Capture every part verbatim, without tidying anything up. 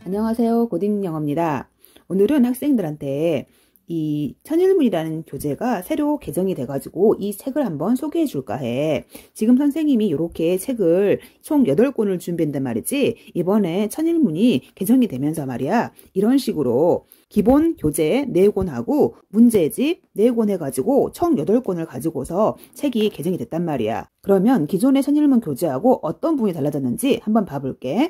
안녕하세요. 고딩영어입니다. 오늘은 학생들한테 이 천일문이라는 교재가 새로 개정이 돼가지고 이 책을 한번 소개해 줄까 해. 지금 선생님이 이렇게 책을 총 여덟 권을 준비했단 말이지. 이번에 천일문이 개정이 되면서 말이야. 이런 식으로 기본 교재 네 권하고 문제집 네 권 해가지고 총 여덟 권을 가지고서 책이 개정이 됐단 말이야. 그러면 기존의 천일문 교재하고 어떤 부분이 달라졌는지 한번 봐볼게.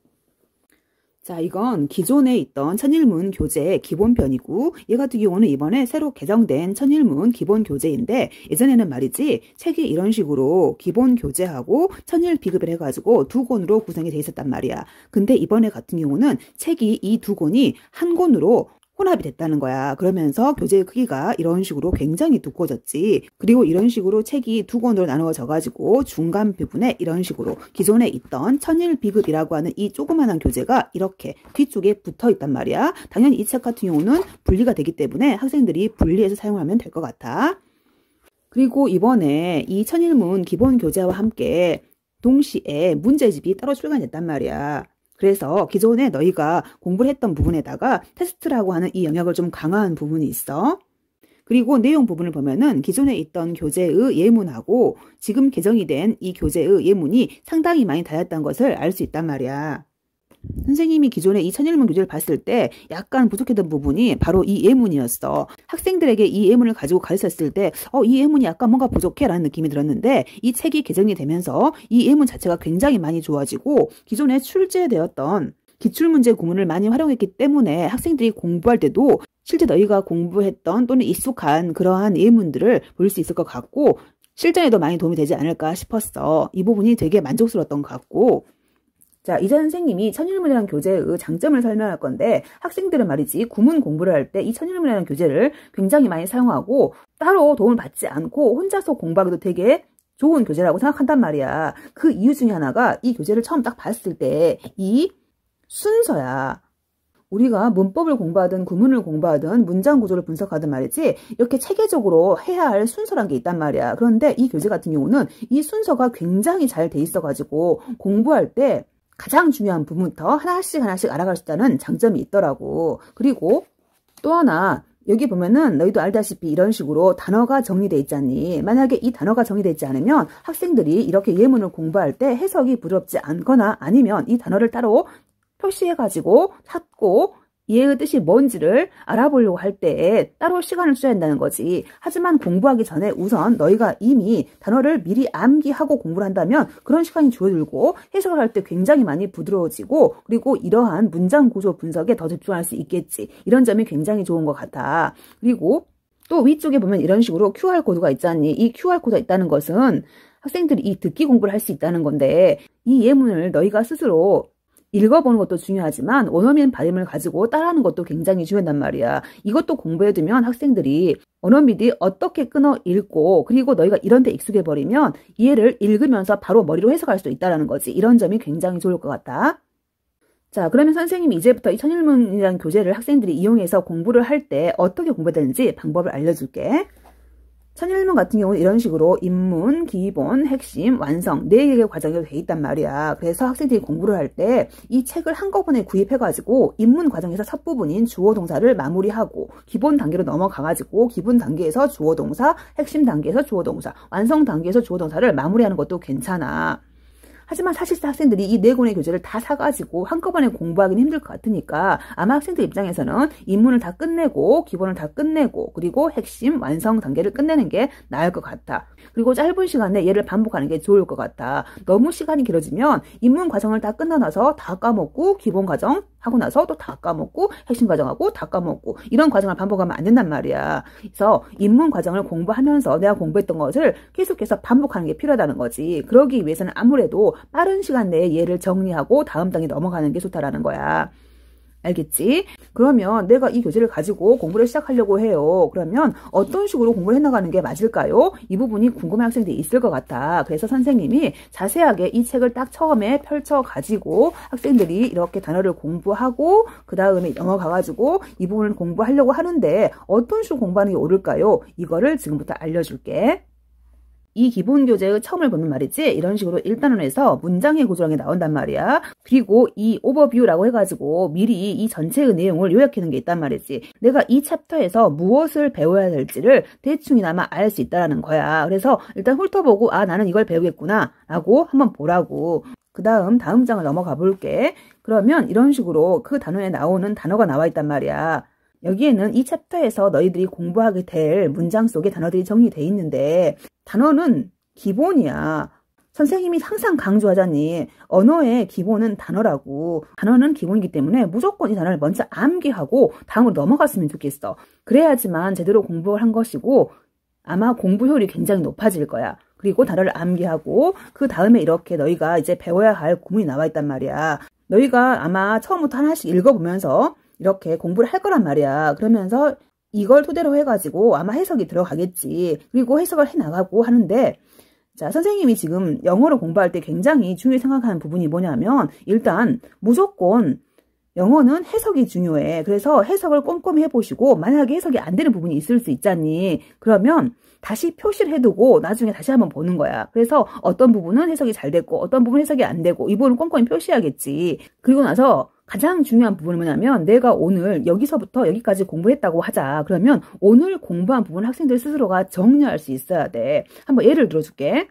자, 이건 기존에 있던 천일문 교재의 기본편이고 얘 같은 경우는 이번에 새로 개정된 천일문 기본 교재인데 예전에는 말이지 책이 이런 식으로 기본 교재하고 천일 비급을 해가지고 두 권으로 구성이 돼 있었단 말이야. 근데 이번에 같은 경우는 책이 이 두 권이 한 권으로 혼합이 됐다는 거야. 그러면서 교재의 크기가 이런 식으로 굉장히 두꺼워졌지. 그리고 이런 식으로 책이 두 권으로 나누어져 가지고 중간 부분에 이런 식으로 기존에 있던 천일 비급이라고 하는 이 조그만한 교재가 이렇게 뒤쪽에 붙어 있단 말이야. 당연히 이 책 같은 경우는 분리가 되기 때문에 학생들이 분리해서 사용하면 될 것 같아. 그리고 이번에 이 천일문 기본 교재와 함께 동시에 문제집이 따로 출간됐단 말이야. 그래서 기존에 너희가 공부를 했던 부분에다가 테스트라고 하는 이 영역을 좀 강화한 부분이 있어. 그리고 내용 부분을 보면은 기존에 있던 교재의 예문하고 지금 개정이 된 이 교재의 예문이 상당히 많이 달랐다는 것을 알 수 있단 말이야. 선생님이 기존에 이 천일문 교재를 봤을 때 약간 부족했던 부분이 바로 이 예문이었어. 학생들에게 이 예문을 가지고 가르쳤을 때 어, 이 예문이 약간 뭔가 부족해 라는 느낌이 들었는데 이 책이 개정이 되면서 이 예문 자체가 굉장히 많이 좋아지고 기존에 출제되었던 기출문제 구문을 많이 활용했기 때문에 학생들이 공부할 때도 실제 너희가 공부했던 또는 익숙한 그러한 예문들을 볼 수 있을 것 같고 실전에도 많이 도움이 되지 않을까 싶었어. 이 부분이 되게 만족스러웠던 것 같고 자, 이자 선생님이 천일문이라는 교재의 장점을 설명할 건데 학생들은 말이지 구문 공부를 할 때 이 천일문이라는 교재를 굉장히 많이 사용하고 따로 도움을 받지 않고 혼자서 공부하기도 되게 좋은 교재라고 생각한단 말이야. 그 이유 중에 하나가 이 교재를 처음 딱 봤을 때 이 순서야. 우리가 문법을 공부하든 구문을 공부하든 문장 구조를 분석하든 말이지 이렇게 체계적으로 해야 할 순서란 게 있단 말이야. 그런데 이 교재 같은 경우는 이 순서가 굉장히 잘 돼 있어가지고 공부할 때 가장 중요한 부분부터 하나씩 하나씩 알아갈 수 있다는 장점이 있더라고. 그리고 또 하나 여기 보면은 너희도 알다시피 이런 식으로 단어가 정리되어 있잖니. 만약에 이 단어가 정리되어 있지 않으면 학생들이 이렇게 예문을 공부할 때 해석이 부드럽지 않거나 아니면 이 단어를 따로 표시해가지고 찾고 얘의 뜻이 뭔지를 알아보려고 할 때 따로 시간을 써야 한다는 거지. 하지만 공부하기 전에 우선 너희가 이미 단어를 미리 암기하고 공부를 한다면 그런 시간이 줄어들고 해석을 할 때 굉장히 많이 부드러워지고 그리고 이러한 문장 구조 분석에 더 집중할 수 있겠지. 이런 점이 굉장히 좋은 것 같아. 그리고 또 위쪽에 보면 이런 식으로 큐알코드가 있잖니. 이 큐알코드가 있다는 것은 학생들이 이 듣기 공부를 할 수 있다는 건데 이 예문을 너희가 스스로 읽어보는 것도 중요하지만 원어민 발음을 가지고 따라하는 것도 굉장히 중요하단 말이야. 이것도 공부해두면 학생들이 원어민이 어떻게 끊어 읽고 그리고 너희가 이런 데 익숙해버리면 이해를 읽으면서 바로 머리로 해석할 수 있다는 거지. 이런 점이 굉장히 좋을 것 같다. 자, 그러면 선생님이 이제부터 이 천일문이라는 교재를 학생들이 이용해서 공부를 할 때 어떻게 공부해야 되는지 방법을 알려줄게. 천일문 같은 경우는 이런 식으로 입문, 기본, 핵심, 완성 네 개의 과정이 돼 있단 말이야. 그래서 학생들이 공부를 할 때 이 책을 한꺼번에 구입해가지고 입문 과정에서 첫 부분인 주어 동사를 마무리하고 기본 단계로 넘어가가지고 기본 단계에서 주어 동사, 핵심 단계에서 주어 동사, 완성 단계에서 주어 동사를 마무리하는 것도 괜찮아. 하지만 사실상 학생들이 이 네 권의 교재를 다 사가지고 한꺼번에 공부하기는 힘들 것 같으니까 아마 학생들 입장에서는 입문을 다 끝내고 기본을 다 끝내고 그리고 핵심, 완성 단계를 끝내는 게 나을 것 같아. 그리고 짧은 시간에 얘를 반복하는 게 좋을 것 같아. 너무 시간이 길어지면 입문 과정을 다 끝나서 다 까먹고 기본 과정 하고 나서 또 다 까먹고 핵심 과정하고 다 까먹고 이런 과정을 반복하면 안 된단 말이야. 그래서 입문 과정을 공부하면서 내가 공부했던 것을 계속해서 반복하는 게 필요하다는 거지. 그러기 위해서는 아무래도 빠른 시간 내에 얘를 정리하고 다음 단계 넘어가는 게 좋다라는 거야. 알겠지? 그러면 내가 이 교재를 가지고 공부를 시작하려고 해요. 그러면 어떤 식으로 공부를 해나가는 게 맞을까요? 이 부분이 궁금한 학생들이 있을 것 같아. 그래서 선생님이 자세하게 이 책을 딱 처음에 펼쳐가지고 학생들이 이렇게 단어를 공부하고 그 다음에 영어 가가지고 이 부분을 공부하려고 하는데 어떤 식으로 공부하는 게 옳을까요? 이거를 지금부터 알려줄게. 이 기본 교재의 처음을 보면 말이지 이런 식으로 일 단원에서 문장의 구조랑이 나온단 말이야. 그리고 이 오버뷰라고 해가지고 미리 이 전체의 내용을 요약하는 게 있단 말이지. 내가 이 챕터에서 무엇을 배워야 될지를 대충이나마 알 수 있다는 거야. 그래서 일단 훑어보고 아 나는 이걸 배우겠구나 라고 한번 보라고. 그 다음 다음 장을 넘어가 볼게. 그러면 이런 식으로 그 단원에 나오는 단어가 나와 있단 말이야. 여기에는 이 챕터에서 너희들이 공부하게 될 문장 속에 단어들이 정리되어 있는데 단어는 기본이야. 선생님이 항상 강조하잖니. 언어의 기본은 단어라고. 단어는 기본이기 때문에 무조건 이 단어를 먼저 암기하고 다음으로 넘어갔으면 좋겠어. 그래야지만 제대로 공부를 한 것이고 아마 공부 효율이 굉장히 높아질 거야. 그리고 단어를 암기하고 그 다음에 이렇게 너희가 이제 배워야 할 구문이 나와 있단 말이야. 너희가 아마 처음부터 하나씩 읽어보면서 이렇게 공부를 할 거란 말이야. 그러면서 이걸 토대로 해가지고 아마 해석이 들어가겠지. 그리고 해석을 해나가고 하는데 자, 선생님이 지금 영어를 공부할 때 굉장히 중요히 생각하는 부분이 뭐냐면 일단 무조건 영어는 해석이 중요해. 그래서 해석을 꼼꼼히 해보시고 만약에 해석이 안 되는 부분이 있을 수 있잖니. 그러면 다시 표시를 해두고 나중에 다시 한번 보는 거야. 그래서 어떤 부분은 해석이 잘 됐고 어떤 부분은 해석이 안 되고 이 부분을 꼼꼼히 표시하겠지. 그리고 나서 가장 중요한 부분은 뭐냐면 내가 오늘 여기서부터 여기까지 공부했다고 하자. 그러면 오늘 공부한 부분 학생들 스스로가 정리할 수 있어야 돼. 한번 예를 들어줄게.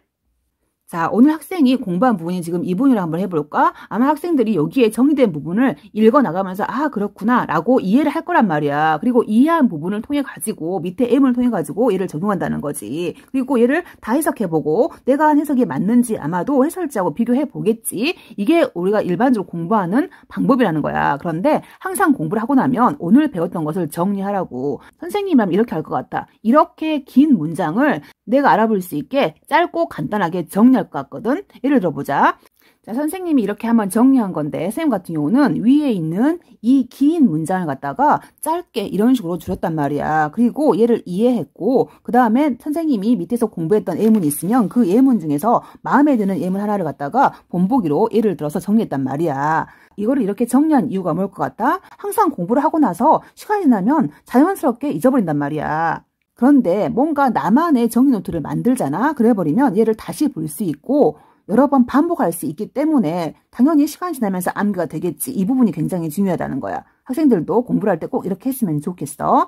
자, 오늘 학생이 공부한 부분이 지금 이 부분이라 한번 해볼까? 아마 학생들이 여기에 정리된 부분을 읽어나가면서 아 그렇구나 라고 이해를 할 거란 말이야. 그리고 이해한 부분을 통해 가지고 밑에 M을 통해 가지고 얘를 적용한다는 거지. 그리고 얘를 다 해석해보고 내가 한 해석이 맞는지 아마도 해설지하고 비교해보겠지. 이게 우리가 일반적으로 공부하는 방법이라는 거야. 그런데 항상 공부를 하고 나면 오늘 배웠던 것을 정리하라고. 선생님이라면 이렇게 할 것 같아. 이렇게 긴 문장을 내가 알아볼 수 있게 짧고 간단하게 정리할 것 같거든. 예를 들어보자. 자, 선생님이 이렇게 한번 정리한 건데 쌤 같은 경우는 위에 있는 이 긴 문장을 갖다가 짧게 이런 식으로 줄였단 말이야. 그리고 얘를 이해했고 그 다음에 선생님이 밑에서 공부했던 예문이 있으면 그 예문 중에서 마음에 드는 예문 하나를 갖다가 본보기로 예를 들어서 정리했단 말이야. 이거를 이렇게 정리한 이유가 뭘 것 같다? 항상 공부를 하고 나서 시간이 지나면 자연스럽게 잊어버린단 말이야. 그런데 뭔가 나만의 정리 노트를 만들잖아. 그래버리면 얘를 다시 볼 수 있고 여러 번 반복할 수 있기 때문에 당연히 시간이 지나면서 암기가 되겠지. 이 부분이 굉장히 중요하다는 거야. 학생들도 공부를 할 때 꼭 이렇게 했으면 좋겠어.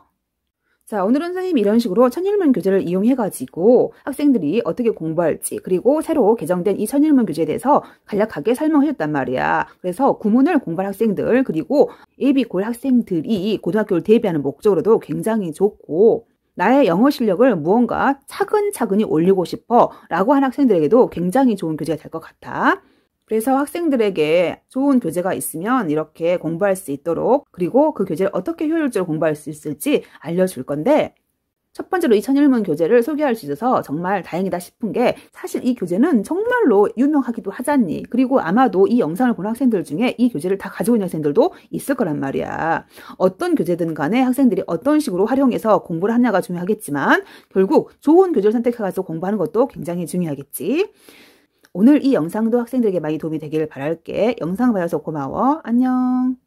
자, 오늘은 선생님이 이런 식으로 천일문 교재를 이용해가지고 학생들이 어떻게 공부할지 그리고 새로 개정된 이 천일문 교재에 대해서 간략하게 설명해줬단 말이야. 그래서 구문을 공부할 학생들 그리고 예비 고일 학생들이 고등학교를 대비하는 목적으로도 굉장히 좋고 나의 영어 실력을 무언가 차근차근히 올리고 싶어 라고 한 학생들에게도 굉장히 좋은 교재가 될 것 같아. 그래서 학생들에게 좋은 교재가 있으면 이렇게 공부할 수 있도록 그리고 그 교재를 어떻게 효율적으로 공부할 수 있을지 알려줄 건데 첫 번째로 이 천일문 교재를 소개할 수 있어서 정말 다행이다 싶은 게 사실 이 교재는 정말로 유명하기도 하잖니. 그리고 아마도 이 영상을 보는 학생들 중에 이 교재를 다 가지고 있는 학생들도 있을 거란 말이야. 어떤 교재든 간에 학생들이 어떤 식으로 활용해서 공부를 하냐가 중요하겠지만 결국 좋은 교재를 선택해서 공부하는 것도 굉장히 중요하겠지. 오늘 이 영상도 학생들에게 많이 도움이 되기를 바랄게. 영상 봐줘서 고마워. 안녕.